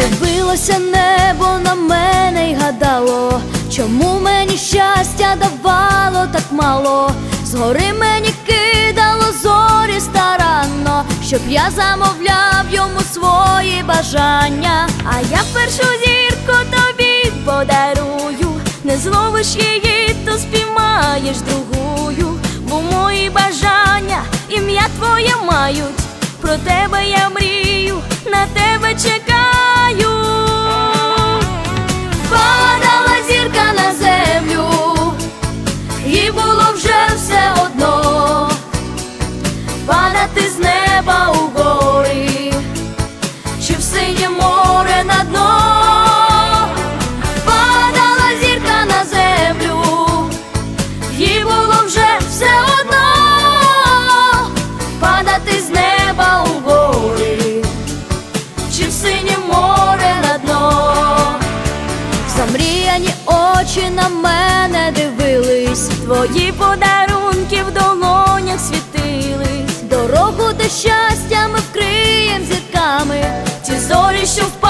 Дивилося небо на мене й гадало, чому мені щастя давало так мало. Згори мені кидало зорі старанно, щоб я замовляв йому свої бажання. А я першу зірку тобі подарую, не зловиш її, то спіймаєш другую. Бо мої бажання ім'я твоє мають, про тебе я мрію, на тебе чекаю. Падала зірка на землю, і було вже все одно падати з неба у гори, чи в синє море на дно. Падала зірка на землю, і було вже все одно падати з неба у гори, чи в синє море на дно. Замріяні очі на мене дивились, твої подарунки в долонях світились. Дорогу до щастя ми вкриєм зірками, ті зорі, що